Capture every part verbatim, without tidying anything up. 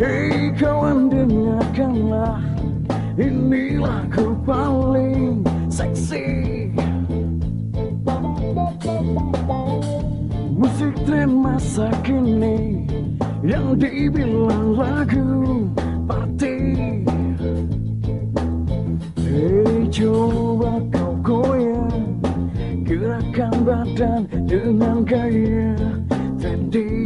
Hei kawan, dengarkanlah, ini lagu paling seksi. Musik tren masa kini yang dibilang lagu party. Hei coba kau goyang, gerakan badan dengan gaya trendy.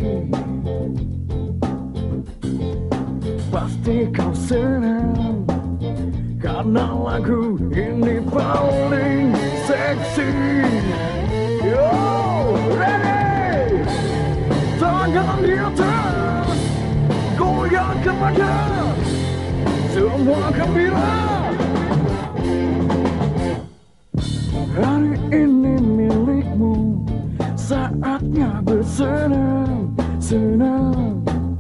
Pasti kau senang karena lagu ini paling seksi. Yo, ready? Tangan di atas, goyangkan badan, semua gembira. Hari ini milikmu, saatnya bersenang-senang.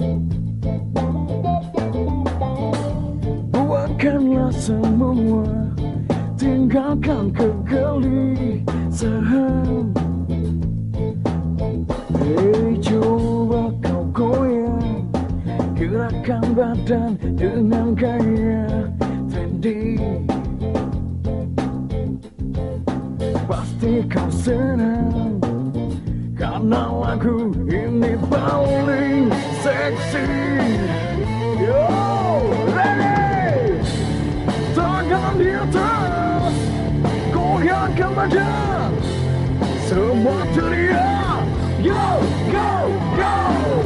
Buatkanlah semua, tinggalkan kegelisahan. Hei coba kau goyang, gerakan badan dengan gaya trendy. Pasti kau senang karena lagu ini paling seksi. Yo, ready? Tangan di atas, goyangkan badan, semua teriak. Yo, go, go.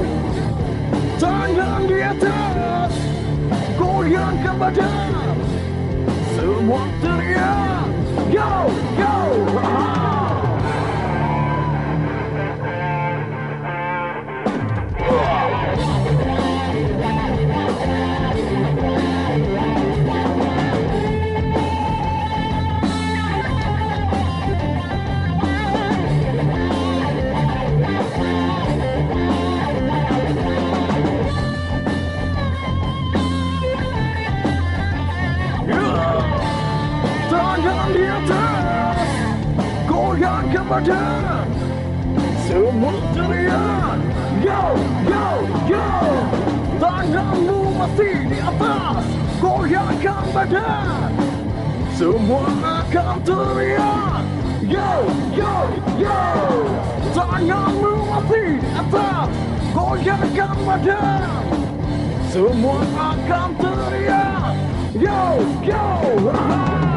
Tangan di atas, goyangkan badan, semua teriak. Go, go. Tangan di atas, goyangkan badan, semua teriak. Yo, yo, yo. Tanganmu masih di atas, goyangkan badan, semua akan teriak. Yo, yo, yo. Tanganmu masih di atas, goyangkan badan, semua akan teriak. Yo, yo.